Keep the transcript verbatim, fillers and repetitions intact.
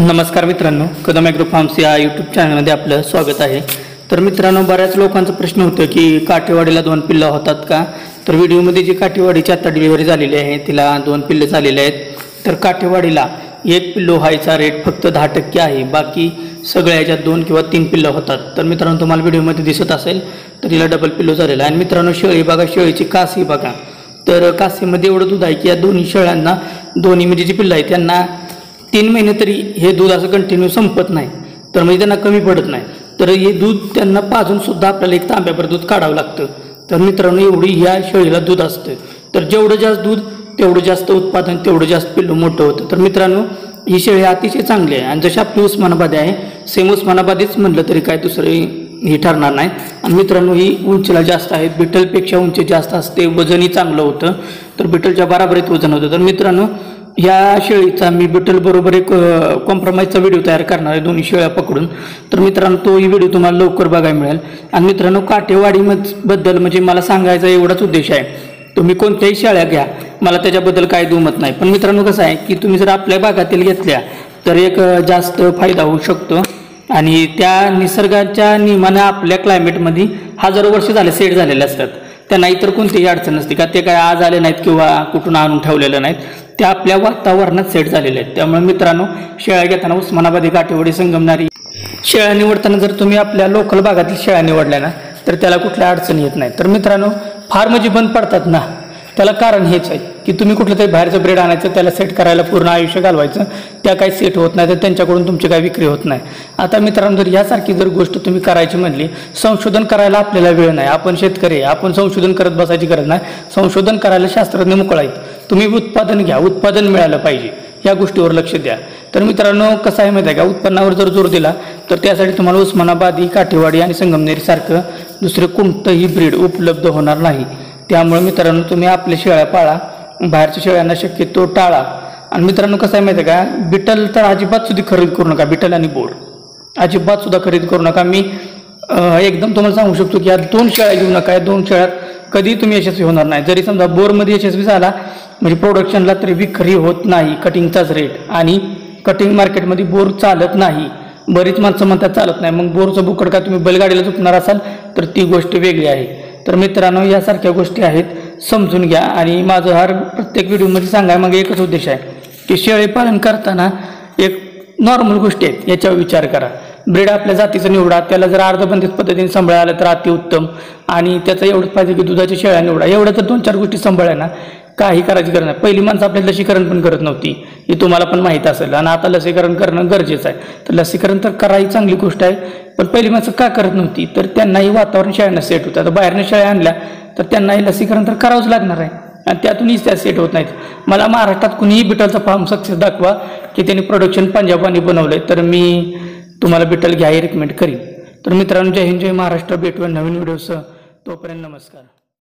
नमस्कार मित्रांनो, Kadam agro farms या यूट्यूब चॅनलमध्ये आपलं स्वागत आहे। तर मित्रांनो, बऱ्याच लोकांचा प्रश्न होतो की काठेवाडीला दोन पिल्लं होतात का। तर व्हिडिओमध्ये जी काठेवाडीची आता डिलिव्हरी झालेली आहे तिला दोन पिल्लं झालेले आहेत। तर काठेवाडीला एक पिल्लो व्हायचा रेट फक्त दहा टक्के आहे, बाकी सगळ्या ह्याच्यात दोन किंवा तीन पिल्लं होतात। तर मित्रांनो, तुम्हाला व्हिडिओमध्ये दिसत असेल तर हिला डबल पिल्लो झालेला आहे। आणि मित्रांनो, शेळी बघा, शेळीची कासी बघा, तर कासीमध्ये एवढं दूध आहे की या दोन्ही शेळ्यांना, दोन्ही म्हणजे जी पिल्लं आहे त्यांना तीन महिने तरी हे दूध असं कंटिन्यू संपत नाही, तर म्हणजे त्यांना कमी पडत नाही। तर हे दूध त्यांना पाजून सुद्धा आपल्याला एक तांब्याभर दूध काढावं लागतं। तर मित्रांनो, एवढी ह्या शेळीला दूध असतं। तर जेवढं जास्त दूध तेवढं जास्त उत्पादन, तेवढं जास्त पिल्लू मोठं होतं। तर मित्रांनो, ही शेळी अतिशय चांगली आहे आणि जशी आपली उस्मानाबादी आहे सेम उस्मानाबादीच म्हटलं तरी काय दुसरं ही ठरणार नाही। आणि मित्रांनो, ही उंचीला जास्त आहे, बिटलपेक्षा उंची जास्त असते, वजनही चांगलं होतं। तर बिटलच्या बराबरीत वजन होतं। तर मित्रांनो, या शेळीचा मी बिटल बरोबर एक कॉम्प्रोमाइजचा व्हिडिओ तयार करणार आहे, दोन्ही शेळ्या पकडून। तर मित्रांनो, तो ही व्हिडिओ तुम्हाला लवकर बघायला मिळेल। आणि मित्रांनो, काठेवाडीबद्दल म्हणजे मला सांगायचा एवढाच उद्देश आहे, तुम्ही कोणत्याही शेळ्या घ्या, मला त्याच्याबद्दल काही दुमत नाही। पण मित्रांनो, कसं आहे की तुम्ही जर आपल्या भागातील घेतल्या तर एक जास्त फायदा होऊ शकतो। आणि त्या निसर्गाच्या नियमानं आपल्या क्लायमेटमध्ये हजारो वर्ष झाले सेट झालेले असतात, त्यांना इतर कोणतीही अडचण नसते का, ते काय आज आले नाहीत किंवा कुठून आणून ठेवलेलं नाहीत, ते आपल्या वातावरणात सेट झालेले आहेत। त्यामुळे मित्रांनो, शेळ्या घेताना उस्मानाबादी, काठेवाडी, संगमनेरी शेळ्या निवडताना जर तुम्ही आपल्या लोकल भागातील शेळ्या निवडल्या ना तर त्याला कुठल्या अडचणी येत नाही। तर मित्रांनो, फार्म जी बंद पडतात ना त्याला कारण हेच आहे की तुम्ही कुठलं तरी बाहेरचं ब्रेड आणायचं, त्याला सेट करायला पूर्ण आयुष्य घालवायचं, त्या काही सेट होत नाही, तर त्यांच्याकडून तुमची काही विक्री होत नाही। आता मित्रांनो, जर यासारखी जर गोष्ट तुम्ही करायची म्हणली, संशोधन करायला आपल्याला वेळ नाही, आपण शेतकरी, आपण संशोधन करत बसायची गरज नाही। संशोधन करायला शास्त्रज्ञ मोकळा आहेत, तुम्ही उत्पादन घ्या, उत्पादन मिळालं पाहिजे, या गोष्टीवर लक्ष द्या। तर मित्रांनो, कसं आहे माहिती आहे का, उत्पन्नावर जर जोर दिला तर त्यासाठी तुम्हाला उस्मानाबादी, काठेवाडी आणि संगमनेरी सारखं दुसरे कोणतंही ब्रीड उपलब्ध होणार नाही। त्यामुळे मित्रांनो, तुम्ही आपल्या शेळ्या पाळा, बाहेरच्या शेळ्यांना शक्यतो टाळा। आणि मित्रांनो, कसं आहे माहिती आहे का, बिटल तर अजिबात सुद्धा खरेदी करू नका, बिटल आणि बोर अजिबात सुद्धा खरेदी करू नका। मी एकदम तुम्हाला सांगू शकतो की या दोन शेळ्या घेऊ नका, या दोन शेळ्यात कधी तुम्ही यशस्वी होणार नाही। जरी समजा बोरमध्ये यशस्वी झाला म्हणजे प्रोडक्शनला तरी विक्री होत नाही, कटिंगचाच रेट, आणि कटिंग मार्केटमध्ये बोर चालत नाही। बरीच माणसं म्हणतात चालत नाही, मग बोरचं बुकड का तुम्ही बैलगाडीला झुकणार असाल तर ती गोष्ट वेगळी आहे। तर मित्रांनो, यासारख्या गोष्टी आहेत, समजून घ्या। आणि माझं हर प्रत्येक व्हिडिओमध्ये सांगाय मग एकच उद्देश आहे की शेळी पालन करताना एक नॉर्मल गोष्टी आहेत याच्यावर विचार करा। ब्रीड आपल्या जातीचं निवडा, त्याला जर अर्धबंधित पद्धतीने सांभाळायला तर अतिउत्तम, आणि त्याचं एवढंच पाहिजे की दुधाच्या शेळ्या निवडा। एवढं तर दोन चार गोष्टी सांभाळल्या ना काही करायची गरज नाही। पहिली माणसं आपल्या लसीकरण पण करत नव्हती, हे तुम्हाला पण माहीत असेल, आणि आता लसीकरण करणं गरजेचं आहे। तर लसीकरण तर करायची चांगली गोष्ट आहे, पण पहिली माणसं का करत नव्हती, तर त्यांनाही वातावरण शेळ्यांना सेट होतं। आता बाहेरनं शेळ्या आणल्या तर त्यांनाही लसीकरण तर करावंच लागणार आहे, आणि त्यातूनही त्या सेट होत नाहीत। मला महाराष्ट्रात कुणीही बिटलचा फार्म सक्सेस दाखवा की त्यांनी प्रोडक्शन पंजाबाने बनवलंय, तर मी तुम्हाला बिटल घ्यायला रिकमेंड करीन। तर मित्रांनो, जय हिंद, जय महाराष्ट्र, भेटूया नवीन व्हिडिओसह, तोपर्यंत नमस्कार।